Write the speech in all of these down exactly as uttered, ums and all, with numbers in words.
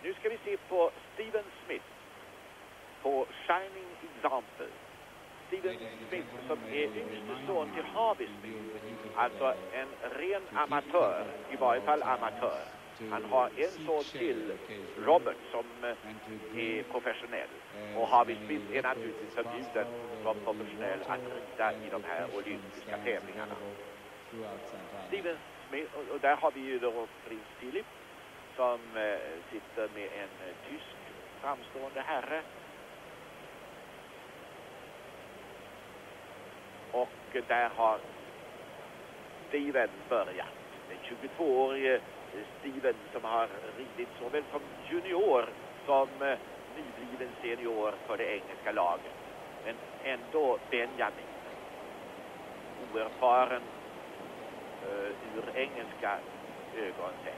Nu ska vi se på Steven Smith på Shining Example. Steven Smith som är yngste son till Harvey Smith. Alltså en ren amatör, i varje fall amatör. Han har en son till, Robert, som är professionell. Och Harvey Smith är naturligtvis förbjuden som professionell att rida i de här olympiska tävlingarna. Steven Smith, och där har vi ju då prins Philip som eh, sitter med en eh, tysk framstående herre. Och eh, där har Steven börjat. Den tjugotvåårige Steven som har ridit såväl som junior som eh, nybliven senior för det engelska laget. Men ändå Benjamin. Oerfaren uh, ur engelska ögon sett.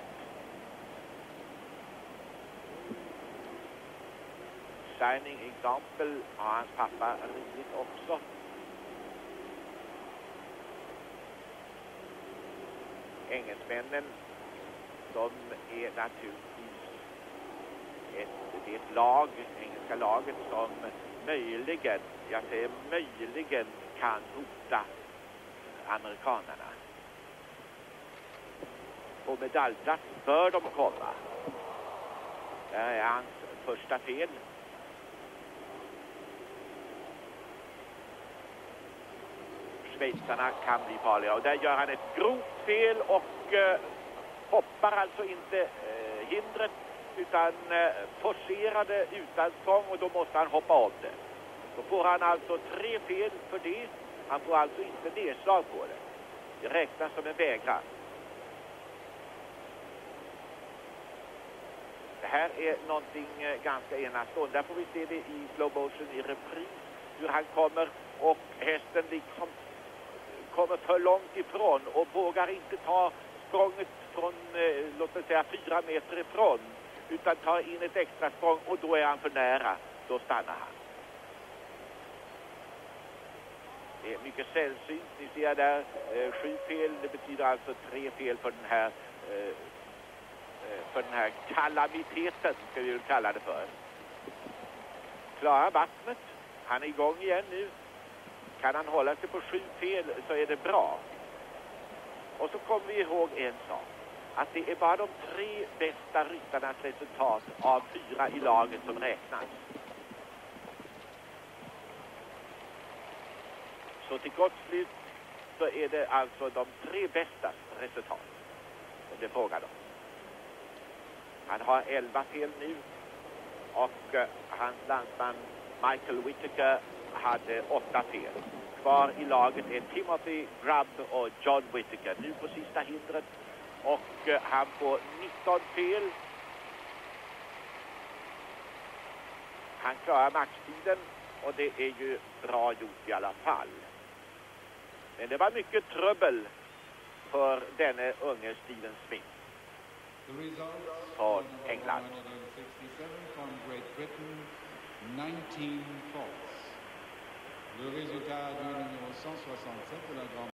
Shining Example har hans pappa ridit också. Engelsmännen, de är naturligtvis ett, det är ett lag, engelska laget, som möjligen, jag säger möjligen, kan hota amerikanerna. På medaljplats bör de komma. Där är hans första fel. Schweizarna kan bli farliga. Och där gör han ett grovt fel och eh, hoppar alltså inte eh, hindret utan eh, forcerade utan språng, och då måste han hoppa om det. Då får han alltså tre fel för det. Han får alltså inte nedslag på det. Det räknas som en vägran. Det här är någonting eh, ganska enastående. Där får vi se det i slow motion i repris. Hur han kommer och hästen liksom kommer för långt ifrån och vågar inte ta språnget från, eh, låt mig säga, fyra meter ifrån, utan tar in ett extra språng, och då är han för nära. Då stannar han. Det är mycket sällsynt. Ni ser där eh, sju fel. Det betyder alltså tre fel för den här eh, för den här kalamiteten, ska vi väl kalla det för. Klara vattnet. Han är igång igen nu. Kan han hålla sig på sju fel så är det bra. Och så kommer vi ihåg en sak. Att det är bara de tre bästa ryttarnas resultat av fyra i laget som räknas. Så till gott slut så är det alltså de tre bästa resultat som det är frågan om. Han har elva fel nu. Och uh, hans landsman Michael Whittaker hade åtta fel. Kvar i laget är Timothy Grubb och John Whittaker. Nu på sista hindret. Och uh, han får nitton fel. Han klarar maxtiden. Och det är ju bra gjort i alla fall. Men det var mycket trubbel för denne unge Steven Smith. Från England. From Great Britain, nineteen faults. Le résultat du numéro cent soixante-sept de la Grande